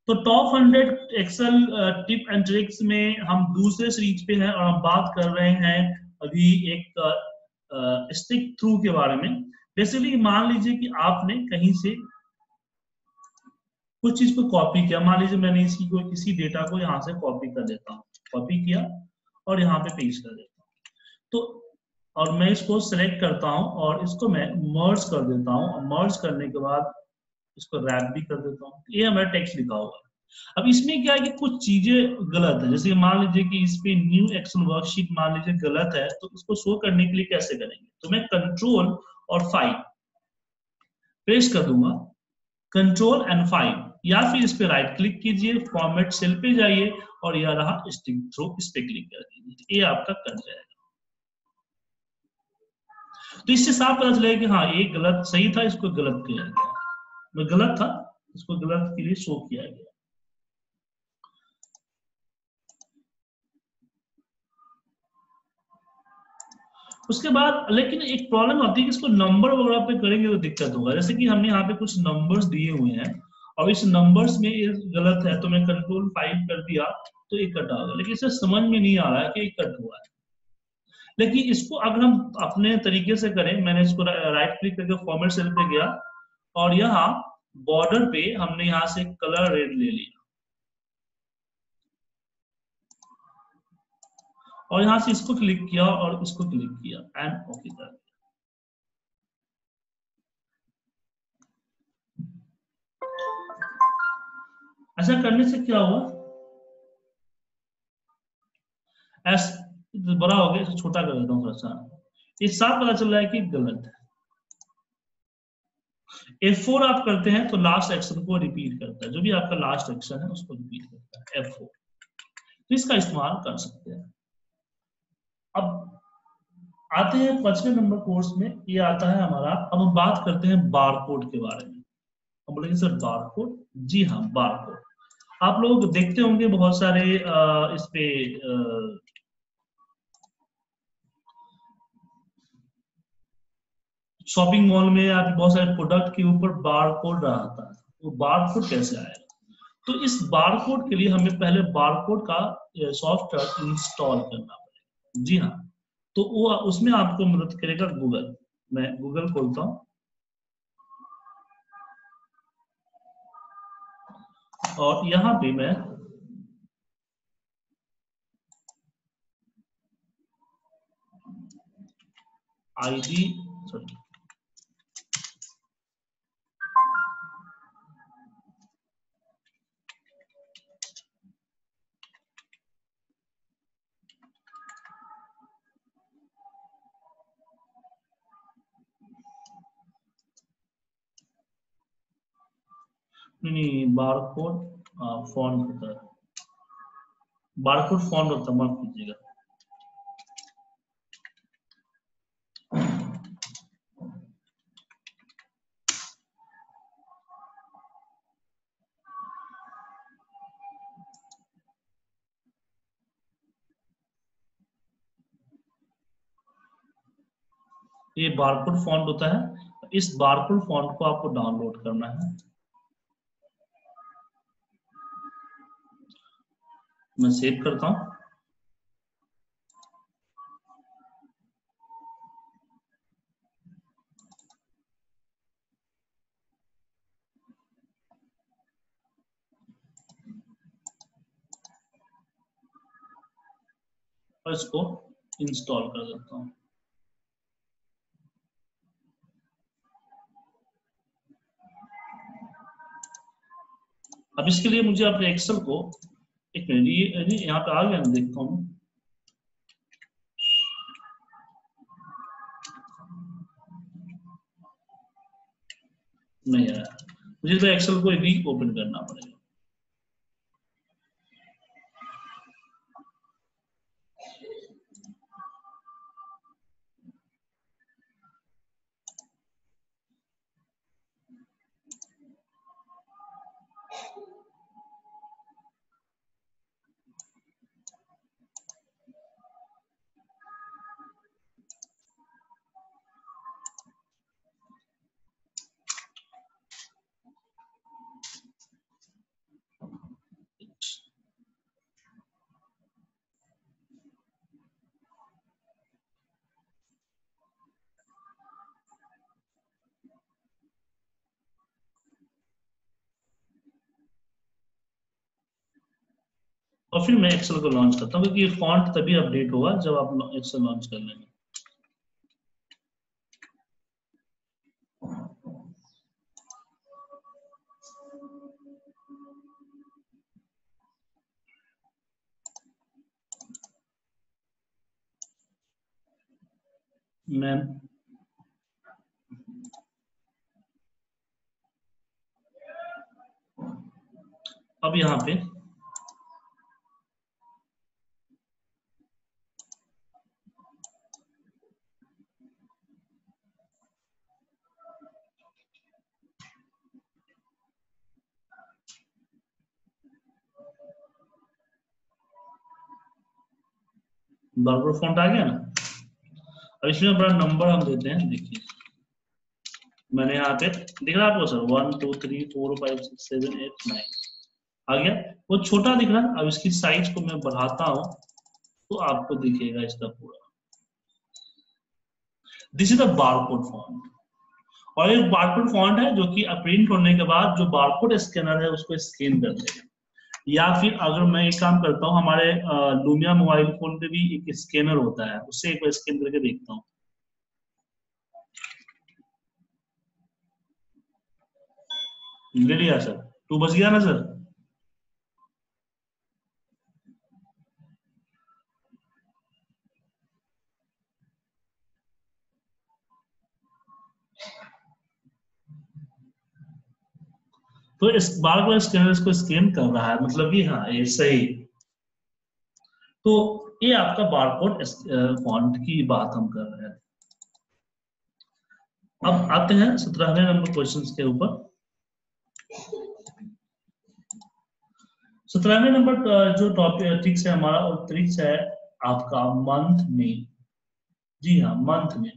तो top 100 excel tip and tricks में हम दूसरे सीरीज पे हैं और हम बात कर रहे हैं अभी एक स्टिक थ्रू के बारे में। बेसिकली मान लीजिए कि आपने कहीं से कुछ चीज को कॉपी किया, मान लीजिए मैंने इसी को किसी डेटा को यहाँ से कॉपी कर देता हूँ, कॉपी किया और यहाँ पे पेस्ट कर देता हूँ। तो और मैं इसको सिलेक्ट करता हूँ और इसको मैं मर्ज कर देता हूँ, और मर्ज करने के बाद इसको रैप भी कर देता हूँ। ये हमारा टेक्स्ट लिखा हुआ है। अब इसमें क्या है कि कुछ चीजें गलत है, जैसे मान लीजिए कि इस पे न्यू एक्सेल वर्कशीट मान लीजिए गलत है, तो उसको शो करने के लिए कैसे करेंगे? तो मैं कंट्रोल और 5 प्रेस कर दूंगा, कंट्रोल एंड 5, या फिर इस पे राइट क्लिक कीजिए, फॉर्मेट सेल पे जाइए और यह रहा स्टिक थ्रू, इस पे क्लिक कर दीजिए, ये आपका कट जाएगा। तो इससे साफ पता चलेगा कि हाँ ये गलत सही था, इसको गलत किया गया, गलत था इसको गलत के लिए शो किया गया। उसके बाद लेकिन एक प्रॉब्लम आती है कि इसको नंबर वगैरह पे करेंगे तो दिक्कत होगा। जैसे कि हमने यहाँ पे कुछ नंबर्स दिए हुए हैं और इस नंबर्स में ये गलत है, तो मैं कंट्रोल 5 कर दिया तो ये कट आ गया, लेकिन इसे समझ में नहीं आ रहा है कि ये कट हुआ है। लेकिन इसको अगर हम अपने तरीके से करें, मैंने इसको राइट क्लिक करके फॉर्मेट सेल पे गया और यहाँ बॉर्डर पे हमने यहाँ से कलर रेड ले लिया और यहाँ से इसको क्लिक किया और इसको क्लिक किया एंड ओके कर दिया। ऐसा करने से क्या हुआ, एस बड़ा हो गया, छोटा कर देता हूँ थोड़ा सा, इस साफ पता चल रहा है कि गलत है। F4 आप करते हैं तो लास्ट एक्शन को रिपीट करता है, जो भी आपका लास्ट एक्शन है उसको रिपीट करता है F4, तो इसका इस्तेमाल कर सकते हैं। अब आते हैं 5वें नंबर कोर्स में, ये आता है हमारा, अब हम बात करते हैं बारकोड के बारे में। हम बोलेंगे सर बारकोड, जी हाँ बारकोड। आप लोग देखते होंगे बहुत सारे इस पे शॉपिंग मॉल में या बहुत सारे प्रोडक्ट के ऊपर बारकोड रहता है, वो बारकोड कैसे आएगा? तो इस बारकोड के लिए हमें पहले बारकोड का सॉफ्टवेयर इंस्टॉल करना पड़ेगा। जी हाँ, तो वो उसमें आपको मदद करेगा गूगल। मैं गूगल खोलता हूँ और यहाँ पे मैं आईडी सॉरी नहीं बारकोड फॉन्ट होता है, बारकोड फॉन्ट होता है, माफ कीजिएगा। ये बारकोड फॉन्ट होता है, इस बारकोड फॉन्ट को आपको डाउनलोड करना है। मैं सेव करता हूँ। और इसको इंस्टॉल कर देता हूँ। अब इसके लिए मुझे अपने एक्सेल को एक मिनट, ये यहाँ पे आ गया, मैं देखता हूँ। नहीं आया, मुझे तो एक्सेल को री ओपन करना पड़ेगा। और फिर मैं एक्सेल को लॉन्च करता हूँ, क्योंकि फॉन्ट तभी अपडेट होगा जब आप एक्सेल लॉन्च कर लेंगे। मैं अब यहाँ पे बारकोड फॉन्ट आ गया ना। अब इसमें बड़ा नंबर हम देते हैं, देखिए मैंने यहाँ पे दिख रहा है आपको सर 1 2 3 4 5 6 7 8 9 आ गया। वो छोटा दिख रहा है, अब इसकी साइज को मैं बढ़ाता हूँ तो आपको दिखेगा इसका पूरा। This is the barcode font. और एक बारकोड फॉन्ट है जो कि प्रिंट होने के बाद जो बारकोड स्कैनर है उसको स्कैन कर देगा। या फिर अगर मैं एक काम करता हूँ, हमारे लूमिया मोबाइल फोन पे भी एक स्कैनर होता है, उससे एक बार स्कैन करके देखता हूँ। ले लिया सर, 2 बज गया ना सर। तो इस बारकोड स्कैनर इसको स्कैन कर रहा है, मतलब कि हाँ ये सही। तो ये आपका बारकोड फॉन्ट की बात हम कर रहे हैं। अब आते हैं 17वें नंबर क्वेश्चन के ऊपर। 17वें नंबर जो टॉपिक ट्रिक्स है हमारा, और ट्रिक्स है आपका मंथ में। जी हाँ, मंथ में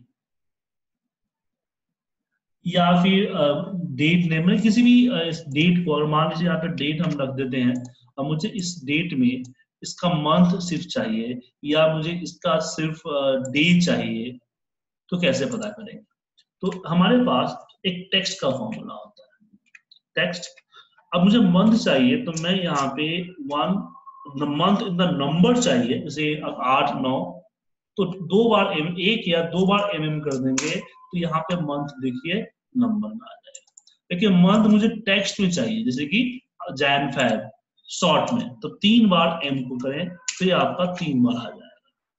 या फिर डेट नेम में, किसी भी इस डेट को, और मान लीजिए यहाँ पे डेट हम रख देते हैं, और मुझे इस डेट में इसका मंथ सिर्फ चाहिए, या मुझे इसका सिर्फ डे चाहिए, तो कैसे पता करेंगे? तो हमारे पास एक टेक्स्ट का फॉर्मूला होता है, टेक्स्ट। अब मुझे मंथ चाहिए तो मैं यहाँ पे one month in the number चाहिए, जैसे अब 8 9, तो 2 बार एक या 2 बार कर देंगे तो यहाँ पे मंथ देखिए नंबर में आ जाएगा। लेकिन मंथ मुझे टेक्स्ट में चाहिए, जैसे कि जैन फेब शॉर्ट में, तो 3 बार एम को करें तो ये आपका 3 बार आ जाएगा।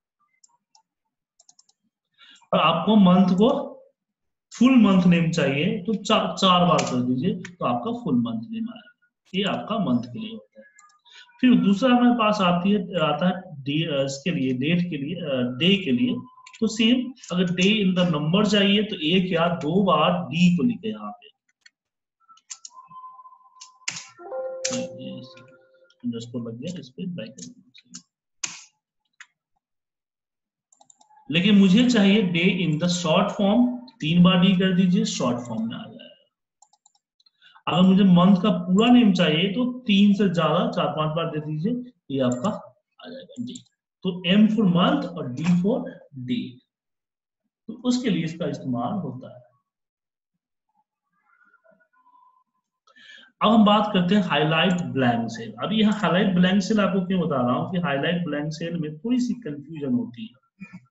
और आपको मंथ को फुल मंथ नेम चाहिए तो 4 बार कर दीजिए तो आपका फुल मंथ नेम आएगा। ये आपका मंथ के लिए होता है। फिर दूसरा हमारे पास आता है इसके लिए, डेट के लिए, डे के लिए। तो सेम, अगर डे इन द नंबर चाहिए तो 1 या 2 बार डी को लिखे यहाँ पे, अंडरस्कोर लग गया, इस पे ब्रैकेट। लेकिन मुझे चाहिए day in the short form, 3 बार डी कर दीजिए, शॉर्ट फॉर्म में आ जाएगा। अगर मुझे मंथ का पूरा नेम चाहिए तो 3 से ज्यादा 4 5 बार दे दीजिए, ये आपका आ जाएगा डी। तो एम फॉर मंथ और डी फॉर डे, तो उसके लिए इसका इस्तेमाल होता है। अब हम बात करते हैं हाईलाइट ब्लैंक सेल। अभी यहाँ हाईलाइट ब्लैंक सेल आपको क्यों बता रहा हूँ कि हाईलाइट ब्लैंक सेल में थोड़ी सी कंफ्यूजन होती है।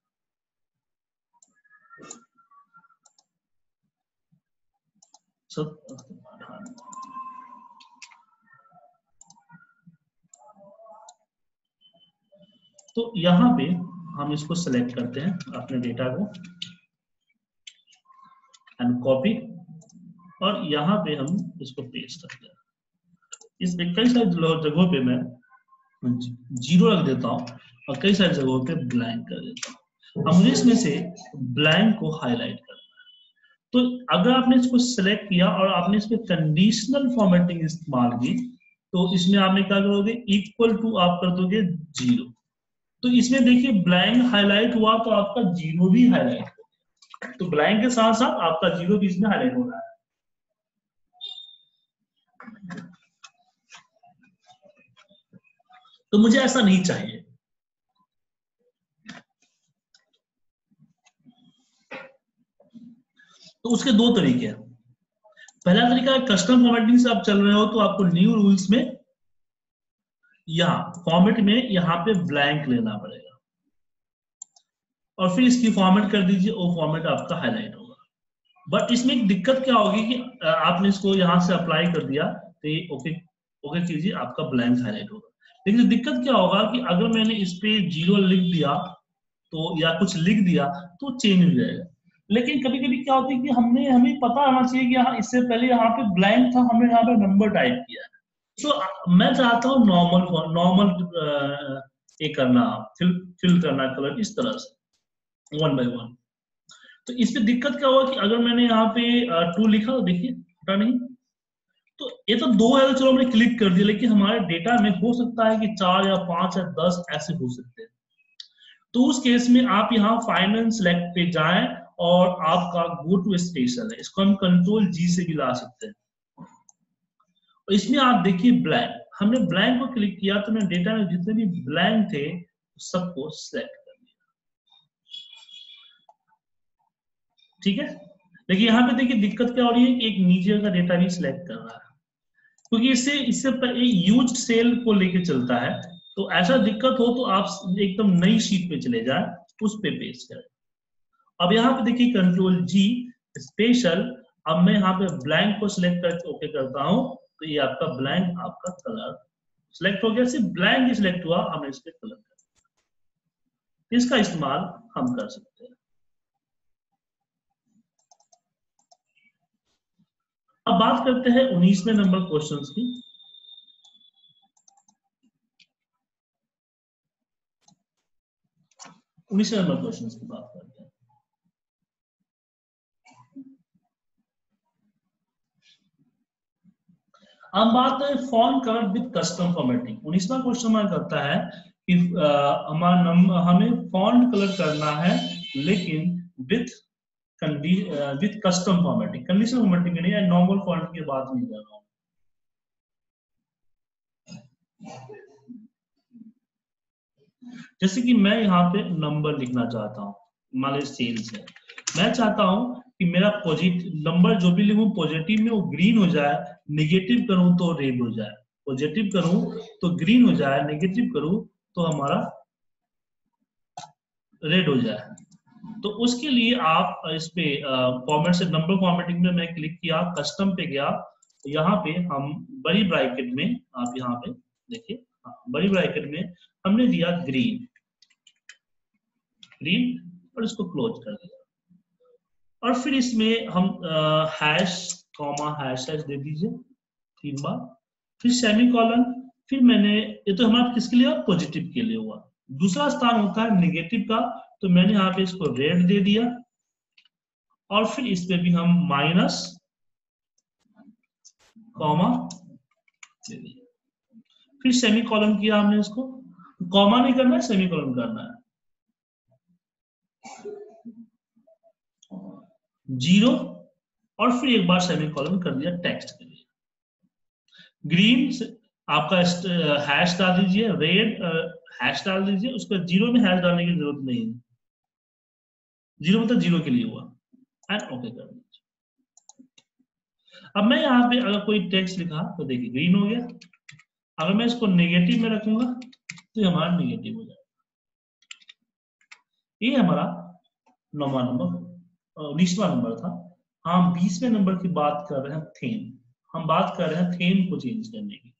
तो यहाँ पे हम इसको सेलेक्ट करते हैं अपने डेटा को एंड कॉपी, और यहाँ पे हम इसको पेस्ट करते हैं। इस कई सारी जगहों पे मैं 0 रख देता हूँ और कई सारी जगहों पे ब्लैंक कर देता हूँ। अब मुझे इसमें से ब्लैंक को हाईलाइट करना है। तो अगर आपने इसको सेलेक्ट किया और आपने इस पे कंडीशनल फॉर्मेटिंग इस्तेमाल की, तो इसमें आपने क्या करोगे, इक्वल टू आप कर दोगे 0। तो इसमें देखिए ब्लैंक हाईलाइट हुआ तो आपका 0 भी हाईलाइट हो, तो ब्लैंक के साथ साथ आपका 0 भी इसमें हाईलाइट हो रहा है। तो मुझे ऐसा नहीं चाहिए। तो उसके 2 तरीके हैं। पहला तरीका कस्टम फॉर्मेटिंग से आप चल रहे हो तो आपको न्यू रूल्स में यहाँ फॉर्मेट में यहाँ पे ब्लैंक लेना पड़ेगा और फिर इसकी फॉर्मेट कर दीजिए, वो फॉर्मेट आपका हाईलाइट होगा। बट इसमें एक दिक्कत क्या होगी कि आपने इसको यहाँ से अप्लाई कर दिया तो ये ओके ओके कीजिए, आपका ब्लैंक हाईलाइट होगा। लेकिन दिक्कत क्या होगा कि अगर मैंने इस पे 0 लिख दिया तो या कुछ लिख दिया तो चेंज हो जाएगा। लेकिन कभी कभी क्या होता है कि हमें पता होना चाहिए कि यहाँ इससे पहले यहाँ पे ब्लैंक था, हमने यहाँ पे नंबर टाइप किया है। तो मैं चाहता हूँ नॉर्मल ये करना, फिल करना कलर इस तरह से 1 by 1। तो इस पे दिक्कत क्या हुआ कि अगर मैंने यहाँ पे 2 लिखा तो देखिए हटा नहीं, तो ये तो 2 है तो चलो हमने क्लिक कर दिया, लेकिन हमारे डेटा में हो सकता है कि 4 या 5 या 10 ऐसे हो सकते हैं। तो उस केस में आप यहाँ फाइनेंस सेलेक्ट पे जाएं और आपका गो टू स्पेशल है, इसको हम कंट्रोल जी से भी ला सकते हैं। और इसमें आप देखिए ब्लैंक, हमने ब्लैंक को क्लिक किया तो मैं डेटा में जितने भी ब्लैंक थे सबको सिलेक्ट कर दिया, ठीक है। लेकिन यहाँ पे देखिए दिक्कत क्या हो रही है कि एक नीचे का डेटा भी सिलेक्ट कर रहा है, क्योंकि इससे यूज्ड सेल को लेके चलता है। तो ऐसा दिक्कत हो तो आप एकदम नई शीट पे चले जाए, उस पे पेस्ट करें। अब यहाँ पे देखिए कंट्रोल जी स्पेशल, अब मैं यहाँ पे ब्लैंक को सिलेक्ट करके ओके करता हूँ तो ये आपका ब्लैंक आपका कलर सिलेक्ट हो गया। सिर्फ ब्लैंक ही सिलेक्ट हुआ, हमने इस पे कलर कर, इसका इस्तेमाल हम कर सकते हैं। अब बात करते हैं 19वें नंबर क्वेश्चंस की। 19वें नंबर क्वेश्चंस की बात करते हैं। हम बात करें font colour with custom formatting. 19वां क्वेश्चन हमारा करता है कि हमें फॉन्ट कलर करना है लेकिन with custom formatting, conditional formatting नहीं है, नॉर्मल फॉन्ट की बात नहीं कर रहा हूं। जैसे कि मैं यहाँ पे नंबर लिखना चाहता हूँ, मान लीजिए सेल्स है, मैं चाहता हूँ कि मेरा पॉजिटिव नंबर जो भी लिखूं पॉजिटिव में वो ग्रीन हो जाए, नेगेटिव करूं तो रेड हो जाए, पॉजिटिव करूं तो ग्रीन हो जाए, नेगेटिव करूं तो हमारा रेड हो जाए। तो उसके लिए आप इस पे फॉर्मेट से नंबर फॉर्मेटिंग में मैं क्लिक किया, कस्टम पे गया, यहाँ पे हम बड़ी ब्रैकेट में, आप यहाँ पे देखिए, बड़ी ब्रैकेट में हमने दिया ग्रीन और इसको क्लोज कर दिया। और फिर इसमें हम हैश कॉमा हैश दे दीजिए 3 बार, फिर सेमी कॉलन, फिर मैंने, ये तो हमारा किसके लिए, पॉजिटिव के लिए हुआ। दूसरा स्थान होता है नेगेटिव का, तो मैंने यहाँ पे इसको रेड दे दिया और फिर इस पे भी हम माइनस कॉमा दे दिया, फिर सेमी कॉलन किया हमने, इसको कॉमा नहीं करना है, सेमी कॉलन करना है, 0 और फिर एक बार सेमी कॉलन कर दिया टेक्स्ट के लिए। ग्रीन आपका हैश डाल दीजिए, रेड हैश डाल दीजिए, उसका 0 में हैश डालने की जरूरत नहीं है, 0 मतलब 0 के लिए हुआ, एंड ओके कर दीजिए। अब मैं यहाँ पे अगर कोई टेक्स्ट लिखा तो देखिए ग्रीन हो गया, अगर मैं इसको नेगेटिव में रखूंगा तो ये हमारा नेगेटिव हो जाएगा। ये हमारा 9वां नंबर 19वां नंबर था। हम 20वें नंबर की बात कर रहे हैं, थीम। हम बात कर रहे हैं थीम को चेंज करने की।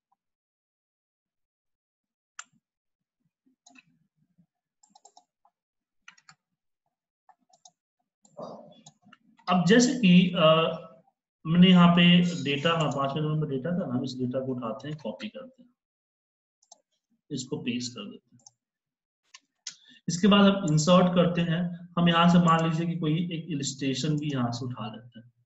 अब जैसे कि मैंने यहाँ पे डेटा, 5वें नंबर पर डेटा था, हम इस डेटा को उठाते हैं, कॉपी करते हैं, इसको पेस्ट कर देते हैं। इसके बाद हम इंसर्ट करते हैं, हम यहाँ से मान लीजिए कि कोई एक इलस्ट्रेशन भी यहाँ से उठा लेते हैं।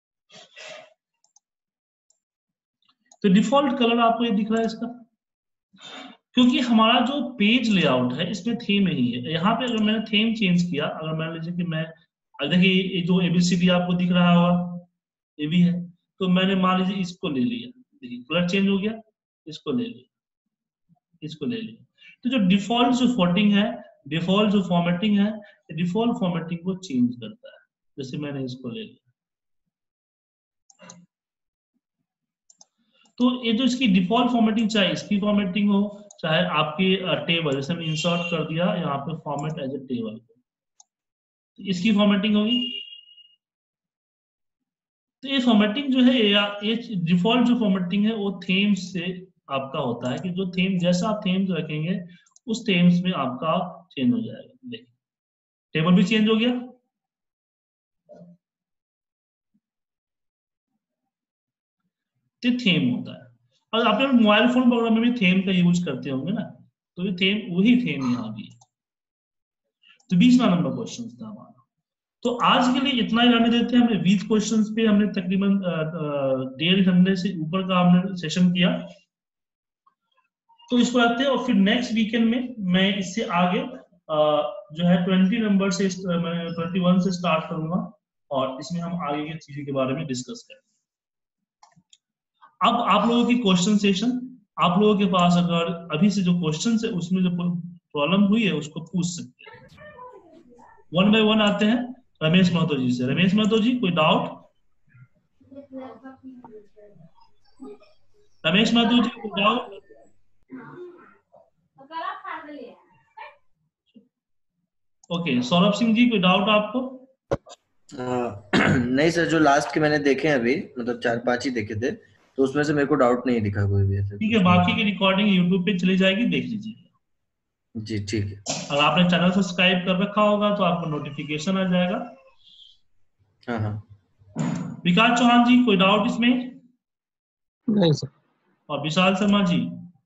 तो डिफॉल्ट कलर आपको ये दिख रहा है इसका, क्योंकि हमारा जो पेज लेआउट है इसमें थीम ही है। यहाँ पे अगर मैंने थीम चेंज किया, अगर मान लीजिए कि मैं, देखिए ये जो ABCD आपको दिख रहा होगा ये भी है, तो मैंने मान लीजिए इसको ले लिया, देखिए कलर चेंज हो गया, इसको ले लिया, इसको ले लिया। तो जो डिफॉल्ट जो फॉर्मेटिंग है, डिफॉल्ट जो फॉर्मेटिंग है, डिफॉल्ट फॉर्मेटिंग को चेंज करता है। जैसे मैंने इसको ले लिया, तो ये जो इसकी डिफॉल्ट फॉर्मेटिंग, चाहे इसकी फॉर्मेटिंग हो, चाहे आपकी टेबल, जैसे हमने इंसर्ट कर दिया यहाँ पे फॉर्मेट एज ए टेबल, इसकी फॉर्मेटिंग होगी। तो ये फॉर्मेटिंग जो है, या ये डिफॉल्ट जो फॉर्मेटिंग है वो थीम्स से आपका होता है, कि जो थीम, जैसा आप थीम्स रखेंगे उस थीम्स में आपका चेंज हो जाएगा। देखिए टेबल भी चेंज हो गया, तो थीम होता है। और आप मोबाइल फोन प्रोग्राम में भी थीम का यूज करते होंगे ना, तो ये थीम, वही थीम यहाँ भी है। तो 20वां नंबर क्वेश्चन था हमारा। तो आज के लिए इतना ही रहने देते हैं। हमने 20 क्वेश्चंस पे हमने तकरीबन 1.5 घंटे से ऊपर का हमने सेशन किया, तो इसको रखते हैं। और फिर नेक्स्ट वीकेंड में मैं इससे आगे जो है 20 नंबर से, मैं 21 से स्टार्ट करूंगा, और इसमें हम आगे की चीजों के बारे में डिस्कस करेंगे। अब आप लोगों की क्वेश्चन सेशन, आप लोगों के पास अगर अभी से जो क्वेश्चन है उसमें जो प्रॉब्लम हुई है उसको पूछ सकते हैं। 1 बाय 1 आते हैं रमेश महतो जी से। रमेश महतो जी, कोई डाउट? रमेश महतो जी, कोई डाउट? ओके, सौरभ सिंह जी, कोई डाउट आपको? नहीं सर, जो लास्ट के मैंने देखे हैं अभी, मतलब 4-5 ही देखे थे, तो उसमें से मेरे को डाउट नहीं दिखा कोई भी ऐसे। ठीक है, बाकी की रिकॉर्डिंग यूट्यूब पे चली जाएगी, देख लीजिए। जी ठीक है। अगर आपने चैनल सब्सक्राइब कर रखा होगा तो आपको नोटिफिकेशन आ जाएगा। हाँ हाँ। विकास चौहान जी, कोई डाउट इसमें? नहीं सर। और विशाल शर्मा जी?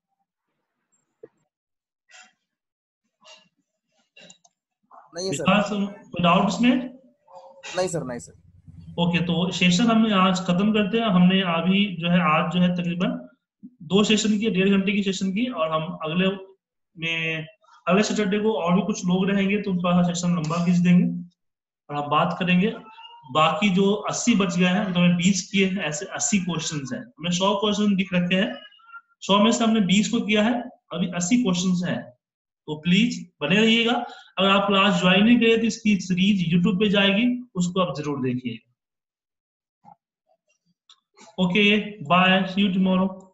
नहीं सर। विकास, कोई डाउट इसमें? नहीं सर, नहीं सर। ओके, तो सेशन हमने आज खत्म करते हैं। हमने अभी जो है आज जो है तकरीबन 2 सेशन की, 1.5 घंटे की सेशन की, और हम अगले सैटरडे को और भी कुछ लोग रहेंगे तो उनका सेशन लंबा खींच देंगे और हम बात करेंगे। बाकी जो 80 बच गए हैं, तो हमें 20 किए हैं, ऐसे 80 क्वेश्चन हैं। हमें 100 क्वेश्चन दिख रखे हैं, 100 में से हमने 20 को किया है, अभी 80 क्वेश्चन हैं। तो प्लीज बने रहिएगा। अगर आप क्लास ज्वाइन नहीं करे तो इसकी सीरीज यूट्यूब पे जाएगी, उसको आप जरूर देखिएगा। Okay, bye, see you tomorrow.